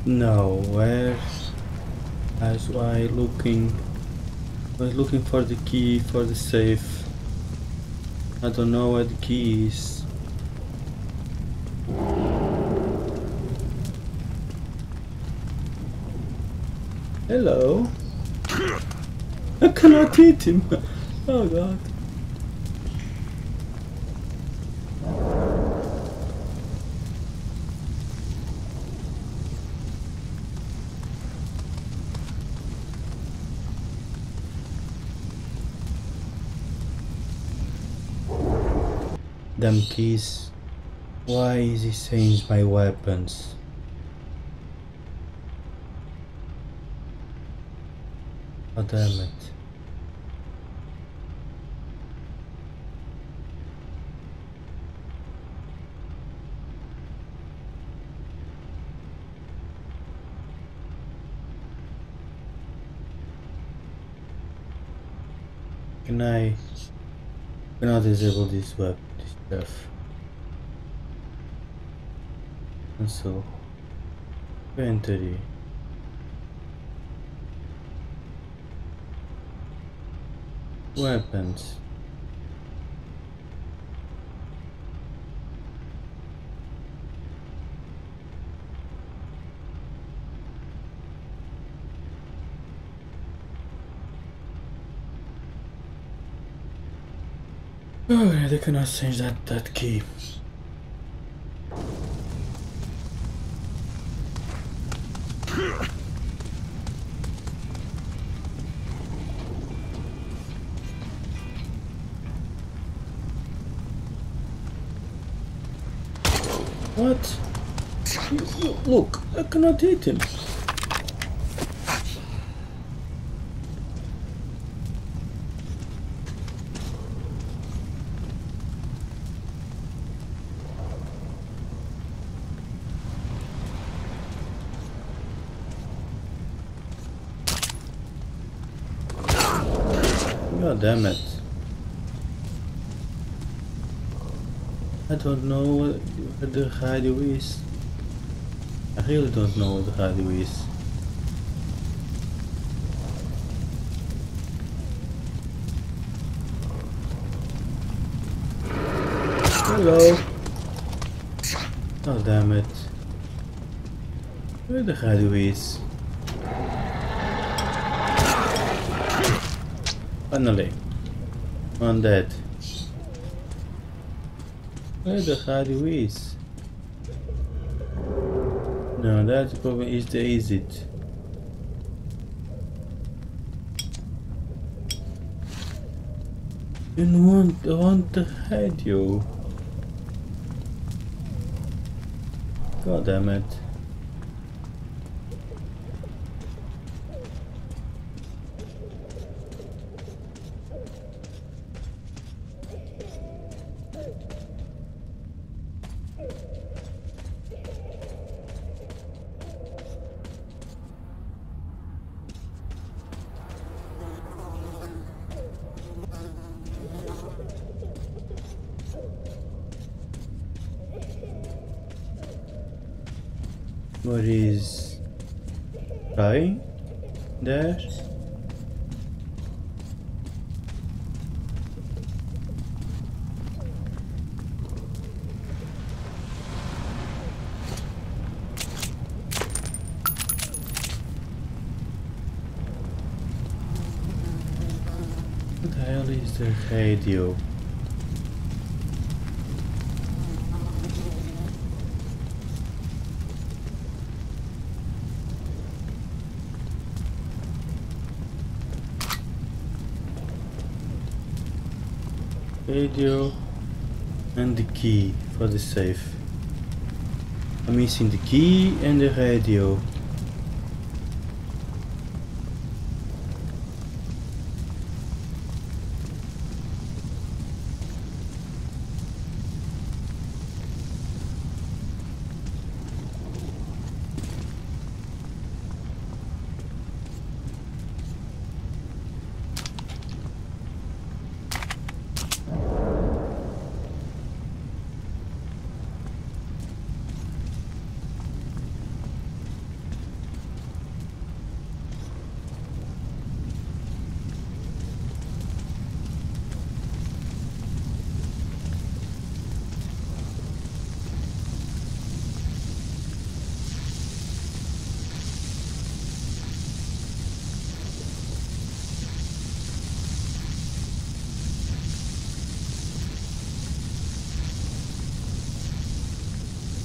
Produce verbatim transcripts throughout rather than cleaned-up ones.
No, where I was I looking I was looking for the key for the safe. I don't know where the key is. Hello. I cannot eat him. Oh god. Damn keys. Why is he changed my weapons? Oh damn it. Can I cannot disable this weapon, this stuff. And so inventory. Weapons. Oh, they cannot change that that key. What? Look, I cannot hit him. God damn it. I don't know what the radio is. I really don't know what the radio is. Hello. Oh damn it. Where the radio is? Finally. One dead. Where the radio is? No, that's the problem. Is the exit. You want, I want the radio. God damn it. What is trying there? What the hell is the radio? Radio and the key for the safe. I'm missing the key and the radio.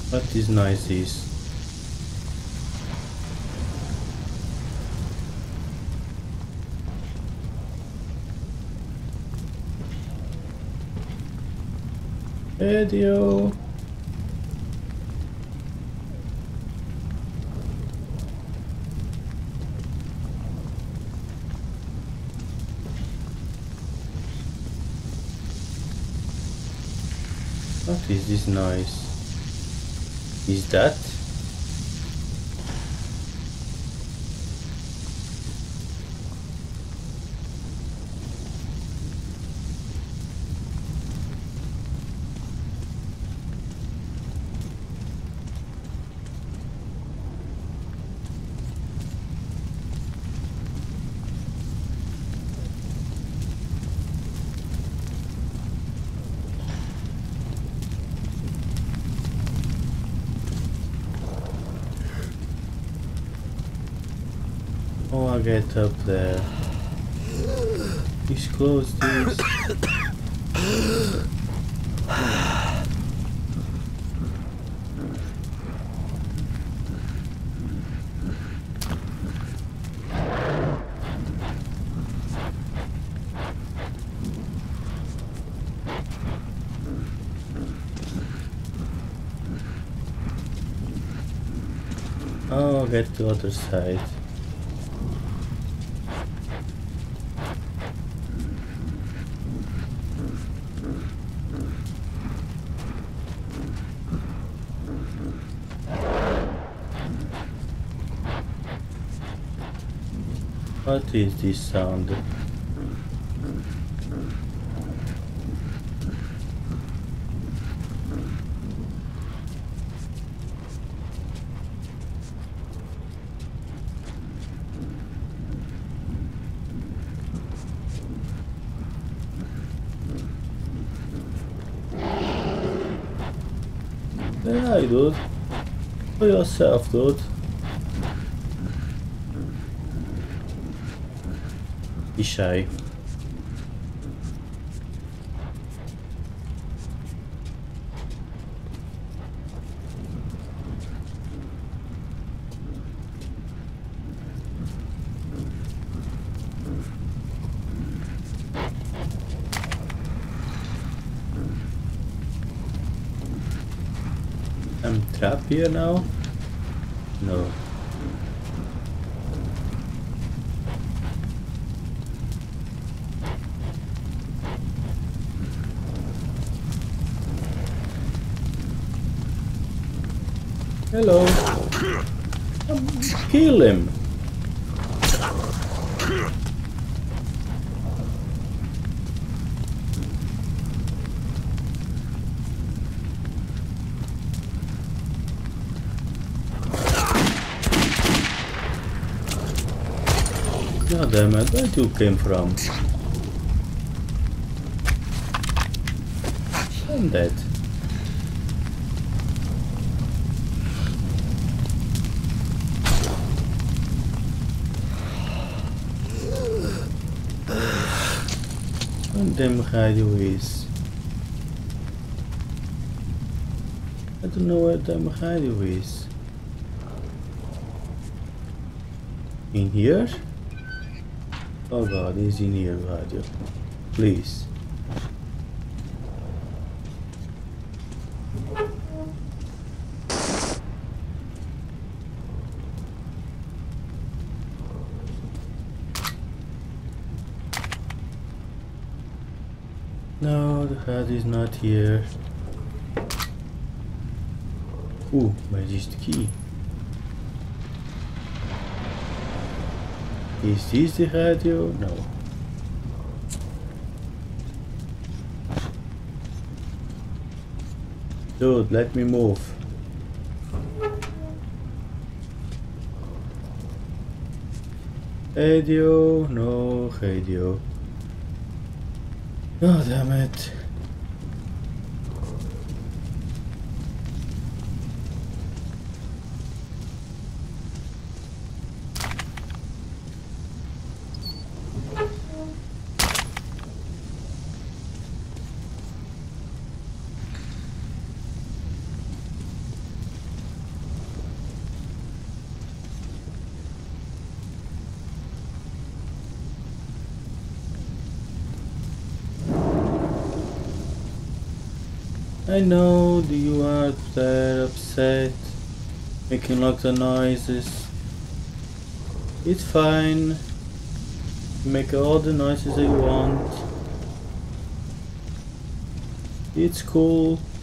What is nice is radio. What is this noise? Is that? Oh, I get up there. Please close this. Oh, I'll get to the other side. What is this sound? Yeah, dude. For yourself, dude. Be shy. I'm trapped here now? No. Hello. Um, kill him. God damn it, where you came from? I'm dead. What damn radio is? I don't know where damn radio is. In here? Oh god, he's in here, radio. Please. No, the head is not here. Ooh, where is the key? Is this the radio? No. Dude, let me move. Radio? No, radio. Oh, damn it. I know that you are there upset, making lots of noises. It's fine. Make all the noises that you want. It's cool.